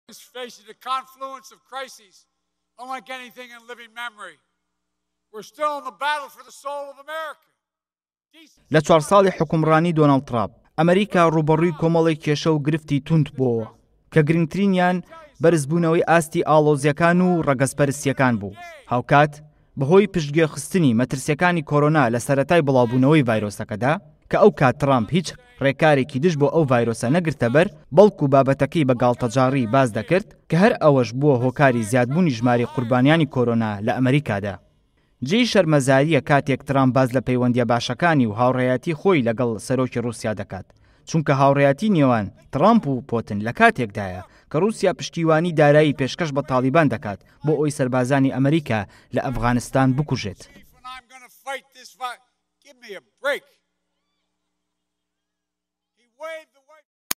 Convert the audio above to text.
لە 4 ساڵی حکومڕانی دۆناڵد ترامپ ئەمریکا ڕوبەڕووی کۆمەڵی کێشە و گرفتی توند بووە کە گرنگترینیان بەرزبوونەوەی ئاستی ئاڵۆزیەکان و ڕەگەزپەرستیەکان بوو. هاوکات بەهۆی پشتگوێخستنی مەترسیەکانی کۆرۆنا لە سەرەتای بڵاوبوونەوەی ڤایرۆسەکەدا کە ئەو کات ترامپ هیچ ڕێکارێکی دژ بۆ ئەو ڤایرۆسە نەگرتە بەر بەڵکو بابەتەکەی بە گاڵتەجاڕی باز دەکرد کە هەر ئەوەش بووە هۆکاری زیادبوونی ژمارەی قوربانیانی کۆرۆنا لە ئەمریکادا. جێی شەرمەزاریە کاتێک ترامپ باز لە پەیوەندیە باشەکانی و هاوڕێیەتی خۆی لەگەڵ سەرۆکی رووسیا دەکات، چونکە هاوڕێیەتی نێوان ترامپ و پۆتن لە کاتێکدایە کە رووسیا پشتیوانی دارایی پێشکەش بە تالیبان دەکات بۆ ئەوی سەربازانی ئەمریکا لە ئەفغانستان بکوژێت.